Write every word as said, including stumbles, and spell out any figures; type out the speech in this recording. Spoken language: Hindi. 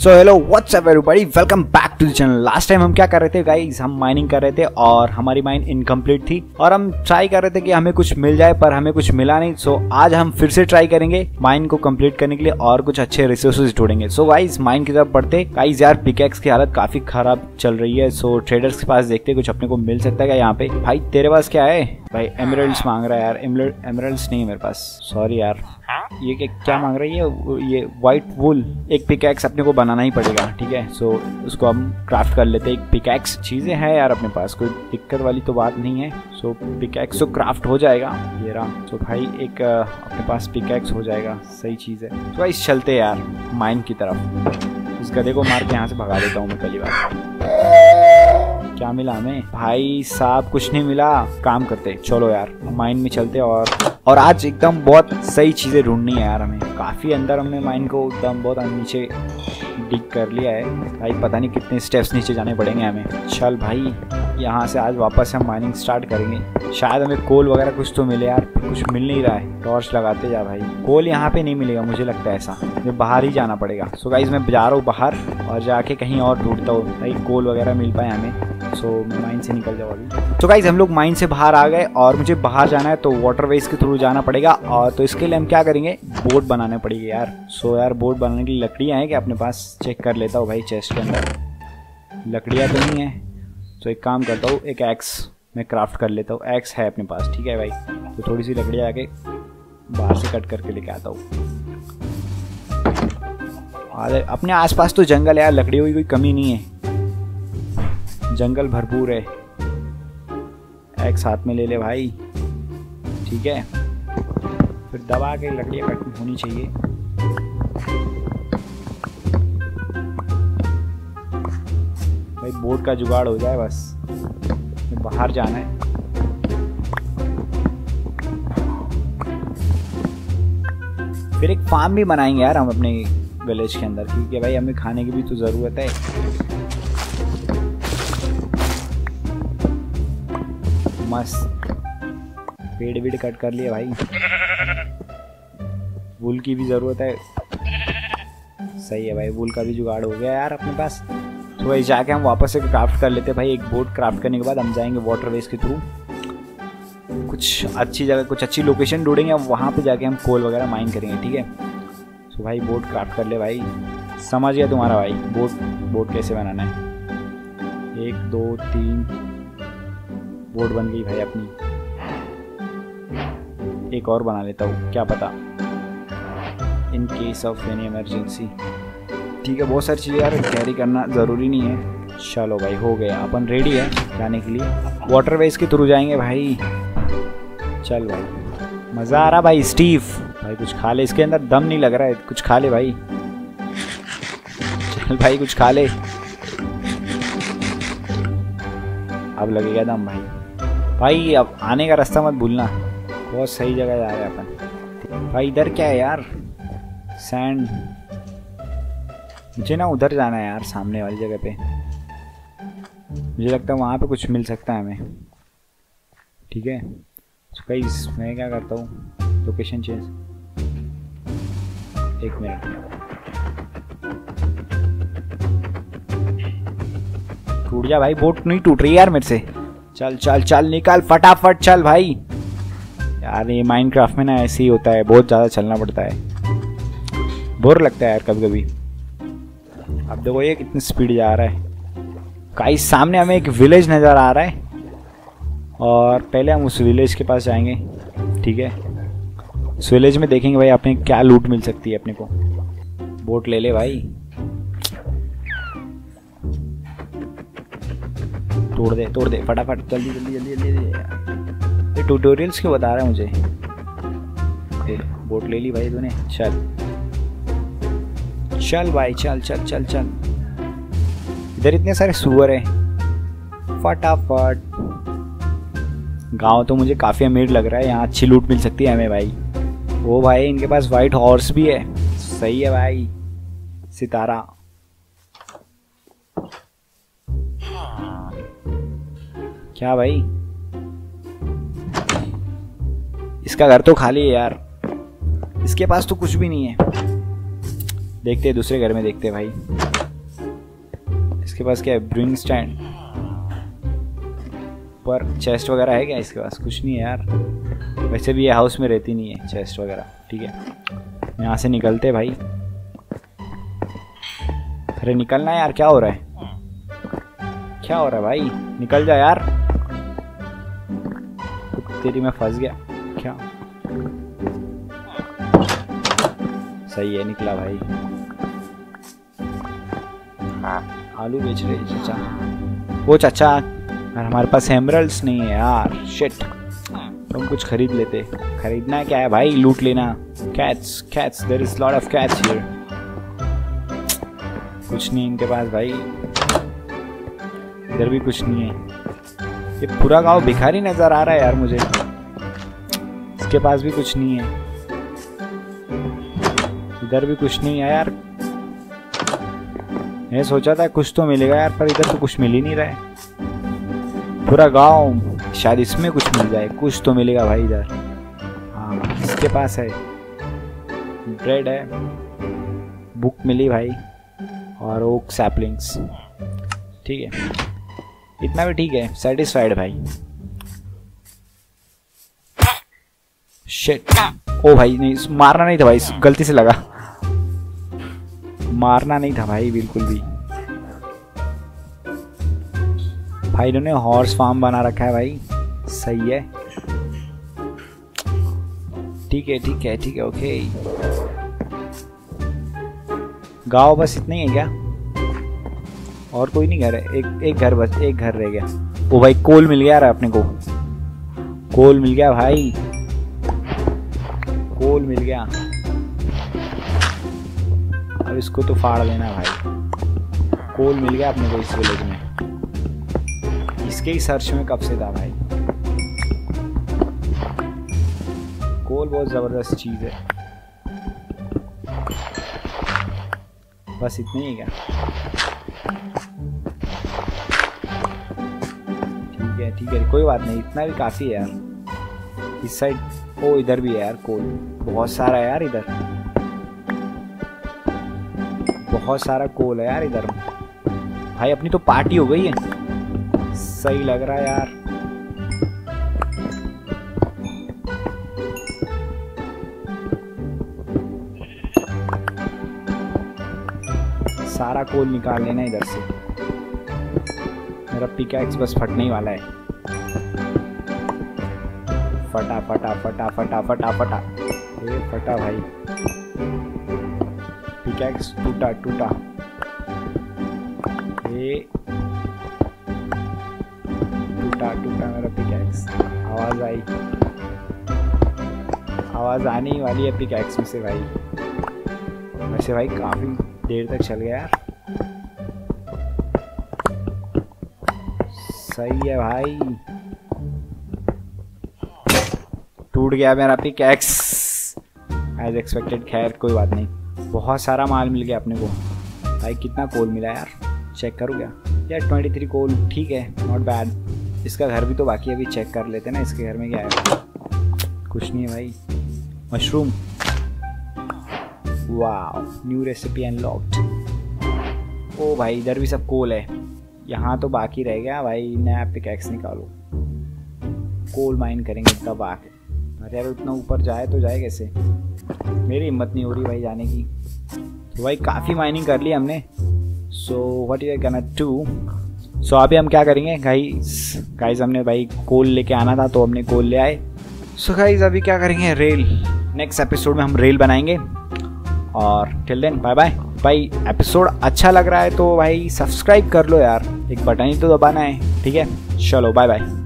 So hello what's up everybody, welcome back to the channel. Last time हम क्या कर रहे थे गाइस, हम माइनिंग कर रहे थे और हमारी माइन इनकम्प्लीट थी और हम ट्राई कर रहे थे कि हमें कुछ मिल जाए, पर हमें कुछ मिला नहीं। सो so, आज हम फिर से ट्राई करेंगे माइन को कंप्लीट करने के लिए और कुछ अच्छे रिसोर्सेज ढूंढेंगे। सो गाइस माइन की तरफ बढ़ते। गाइस यार पिकैक्स की हालत काफी खराब चल रही है, सो so, ट्रेडर्स के पास देखते कुछ अपने को मिल सकता है क्या यहाँ पे। भाई तेरे पास क्या है भाई? एमरल्ड्स मांग रहा है यार। एमरल्ड्स नहीं है मेरे पास, सॉरी यार। ये क्या क्या मांग रही है ये? White wool. एक पिकैक्स अपने को बनाना ही पड़ेगा, ठीक है। सो so, उसको हम क्राफ्ट कर लेते हैं। एक पिकैक्स चीजें हैं यार अपने पास, कोई दिक्कत वाली तो बात नहीं है। सो so, पिकैक्स तो क्राफ्ट हो जाएगा ये रहा। सो so, भाई एक अपने पास पिकैक्स हो जाएगा, सही चीज है। तो so, भाई चलते यार माइन की तरफ। इस गधे को मार के यहाँ से भगा देता हूँ मैं पहली बार। क्या मिला हमें भाई साहब? कुछ नहीं मिला। काम करते, चलो यार माइन में चलते। और और आज एकदम बहुत सही चीजें ढूंढनी है यार हमें। काफी अंदर हमने माइन को एकदम बहुत नीचे डिग कर लिया है भाई। पता नहीं कितने स्टेप्स नीचे जाने पड़ेंगे हमें। चल भाई यहाँ से आज वापस हम माइनिंग स्टार्ट करेंगे। शायद हमें कोल वगैरह कुछ तो मिले यार, कुछ मिल नहीं रहा है। टॉर्च लगाते जा भाई। कोल यहाँ पे नहीं मिलेगा मुझे लगता है, ऐसा मुझे बाहर ही जाना पड़ेगा। सो गाइस मैं जा रहा हूँ बाहर और जाके कहीं और ढूंढता हूँ भाई कोल वगैरह मिल पाए हमें। सो so, मैं माइन से निकल जाऊँ अभी। तो गाइस हम लोग माइन से बाहर आ गए और मुझे बाहर जाना है तो वाटरवेज के थ्रू जाना पड़ेगा। और तो इसके लिए हम क्या करेंगे, बोट बनाने पड़ेगी यार। सो so, यार बोट बनाने के लिए लकड़ियाँ हैं क्या अपने पास? चेक कर लेता हूँ भाई चेस्ट के अंदर। लकड़ियाँ तो नहीं है, तो एक काम करता हूँ एक एक्स मैं क्राफ्ट कर लेता हूँ। एक्स है अपने पास, ठीक है भाई। तो थोड़ी सी लकड़ियाँ आके बाहर से कट करके लेके आता हूँ। अपने आसपास तो जंगल है यार, लकड़ियों की कोई कमी नहीं है, जंगल भरपूर है। एक्स हाथ में ले ले भाई, ठीक है। फिर दबा के लकड़ियाँ कट होनी चाहिए। भाई बोट का जुगाड़ हो जाए बस, बाहर जाना है। फिर एक फार्म भी बनाएंगे यार हम अपने विलेज के अंदर, क्योंकि भाई हमें खाने की भी तो जरूरत है। मस्त पेड़ वेड़ कट कर लिए भाई। वूल की भी जरूरत है, सही है भाई। वूल का भी जुगाड़ हो गया यार अपने पास। तो भाई जाके हम वापस से क्राफ्ट कर लेते हैं भाई। एक बोट क्राफ्ट करने के बाद हम जाएंगे वाटरवेज के थ्रू कुछ अच्छी जगह, कुछ अच्छी लोकेशन ढूंढेंगे। वहाँ पे जाके हम कोल वगैरह माइन करेंगे, ठीक है। तो भाई बोट क्राफ्ट कर ले भाई। समझ गया तुम्हारा भाई बोट बोट कैसे बनाना है। एक दो तीन बोट बन गई भाई अपनी। एक और बना लेता हूँ, क्या पता in case of any emergency. ठीक है, बहुत सारी चीज़ें यार कैरी करना ज़रूरी नहीं है। चलो भाई हो गया, अपन रेडी है जाने के लिए। वाटरवेज के थ्रू जाएंगे भाई। चल भाई मज़ा आ रहा भाई। स्टीव भाई कुछ खा ले, इसके अंदर दम नहीं लग रहा है, कुछ खा ले भाई। चल भाई कुछ खा ले, अब लगेगा दम भाई। भाई अब आने का रास्ता मत भूलना, बहुत सही जगह जा रहे हैं अपन। भाई इधर क्या है यार? सैंड। मुझे ना उधर जाना है यार, सामने वाली जगह पे। मुझे लगता है वहाँ पे कुछ मिल सकता है हमें, ठीक है। तो गाइस मैं क्या करता हूँ, लोकेशन चेंज। एक मिनट, टूट जा भाई। बोट नहीं टूट रही यार मेरे से। चल चल चल निकल फटाफट, चल भाई। यार ये माइनक्राफ्ट में ना ऐसे ही होता है, बहुत ज़्यादा चलना पड़ता है, बोर लगता है यार कभी कभी। अब देखो ये कितनी स्पीड जा रहा है। गाइस सामने हमें एक विलेज नज़र आ रहा है और पहले हम उस विलेज के पास जाएंगे, ठीक है। उस विलेज में देखेंगे भाई अपने क्या लूट मिल सकती है अपने को। बोट ले ले भाई, तोड़ दे तोड़ दे फटाफट, जल्दी जल्दी जल्दी जल्दी। ये ट्यूटोरियल्स क्यों बता रहा है मुझे? बोट ले ली भाई तूने, चल चल भाई चल चल चल चल। इधर इतने सारे सुअर हैं, फटाफट। गांव तो मुझे काफ़ी अमीर लग रहा है, यहाँ अच्छी लूट मिल सकती है हमें भाई। ओ भाई इनके पास वाइट हॉर्स भी है, सही है भाई। सितारा क्या भाई? इसका घर तो खाली है यार, इसके पास तो कुछ भी नहीं है। देखते हैं दूसरे घर में, देखते हैं भाई इसके पास क्या है। ब्रिंग स्टैंड पर चेस्ट वगैरह है क्या इसके पास? कुछ नहीं है यार। वैसे भी ये हाउस में रहती नहीं है चेस्ट वगैरह। ठीक है, यहाँ से निकलते भाई। अरे निकलना है यार, क्या हो रहा है, क्या हो रहा है भाई? निकल जा यार। तेरी मैं फंस गया क्या? सही है, निकला भाई। आलू बेच रहे चाचा। वो चाचा, और हमारे पास एमरल्ड्स नहीं है यार, शिट। तो हम कुछ खरीद लेते। खरीदना क्या है भाई, लूट लेना। Cats cats there is lot of cats here. कुछ नहीं इनके पास भाई, इधर भी कुछ नहीं है। ये पूरा गांव भिखारी नजर आ रहा है यार मुझे। इसके पास भी कुछ नहीं है, इधर भी कुछ नहीं है यार। मैं सोचा था कुछ तो मिलेगा यार, पर इधर तो कुछ मिल ही नहीं रहा है। पूरा गांव, शायद इसमें कुछ मिल जाए, कुछ तो मिलेगा भाई इधर। हाँ इसके पास है, ब्रेड है, बुक मिली भाई, और ओक सैपलिंग्स। ठीक है, इतना भी ठीक है, सेटिस्फाइड भाई। शिट, ओ भाई नहीं, मारना नहीं था भाई, गलती से लगा। मारना नहीं था भाई बिल्कुल भी। भाई इन्होंने हॉर्स फार्म बना रखा है भाई, सही है। ठीक है ठीक है ठीक है, ओके। गांव बस इतना ही है क्या? और कोई नहीं घर है? एक एक घर बस, एक घर रह गया। ओ भाई कोल मिल गया यार अपने को, कोल मिल गया भाई, कोल मिल गया। अब इसको तो फाड़ लेना भाई। कोल मिल गया अपने को इस विलेज में। इसके ही सर्च में कब से था भाई। कोल बहुत जबरदस्त चीज है। बस इतना ही है क्या? ठीक है ठीक है, कोई बात नहीं, इतना भी काफी है यार। इस साइड, ओ इधर भी है यार कोल, बहुत सारा है यार इधर, बहुत सारा कोल है यार इधर। भाई अपनी तो पार्टी हो गई है, सही लग रहा है यार। सारा कोल निकाल लेना इधर से। मेरा पिकैक्स बस फटने ही वाला है। फटा फटा फटा फटा फटा फटा, ये फटा भाई। पिकैक्स टूटा टूटा, ये टूटा टूटा मेरा पिकैक्स। आवाज आई, आवाज आने ही वाली है पिकैक्स में से भाई। वैसे भाई काफी देर तक चल गया यार, सही है भाई। टूट गया मेरा पिकैक्स एज एक्सपेक्टेड। खैर कोई बात नहीं, बहुत सारा माल मिल गया अपने को भाई। कितना कोल मिला यार, चेक करूँ क्या यार? ट्वेंटी थ्री कोल, ठीक है, नॉट बैड। इसका घर भी तो बाकी है, अभी चेक कर लेते ना इसके घर में क्या है। कुछ नहीं है भाई। Mushroom, wow, new recipe unlocked. ओ भाई इधर भी सब कोल है। यहाँ तो बाकी रह गया भाई, नया पिकैक्स निकालो। कोल माइन करेंगे दबा के। अरे यार उतना ऊपर जाए तो जाए कैसे? मेरी हिम्मत नहीं हो रही भाई जाने की। तो भाई काफ़ी माइनिंग कर ली हमने। So what you are gonna do? So अभी हम क्या करेंगे गाइस? गाइस हमने भाई कोल लेके आना था तो हमने कोल ले आए। सो गाइस अभी क्या करेंगे, रेल। नेक्स्ट एपिसोड में हम रेल बनाएंगे। और टिल देन बाय बाय भाई। एपिसोड अच्छा लग रहा है तो भाई सब्सक्राइब कर लो यार, एक बटन ही तो दबाना है। ठीक है, चलो बाय बाय।